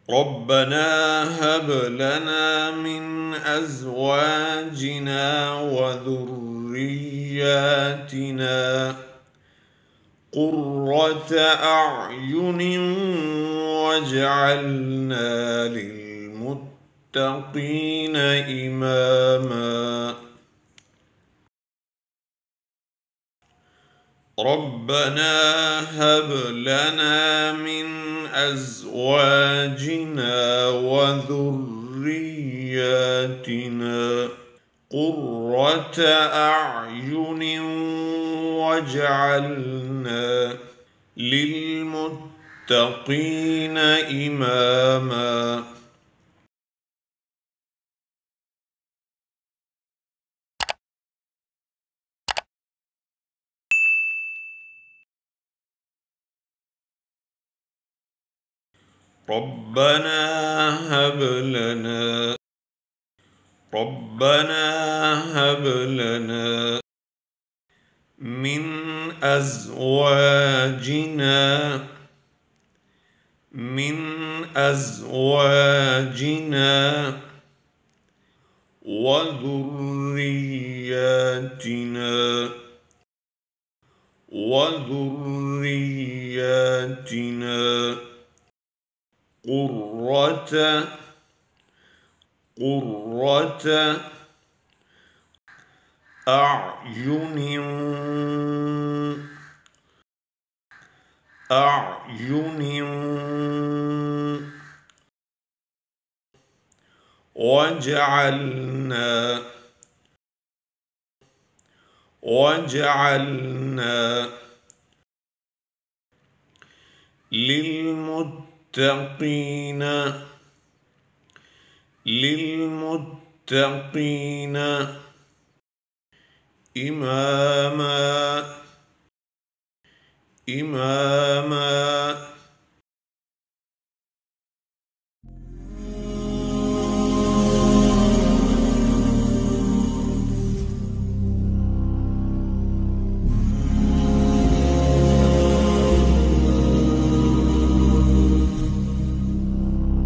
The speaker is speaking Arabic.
ربنا هب لنا من أزواجنا وذرياتنا قرة أعين واجعلنا للمتقين إماما. ربنا هب لنا من أزواجنا وذرياتنا قرة أعين واجعلنا للمتقين إماما. ربنا هب لنا من أزواجنا وذرياتنا قرة أعين واجعلنا للمتقين إماما.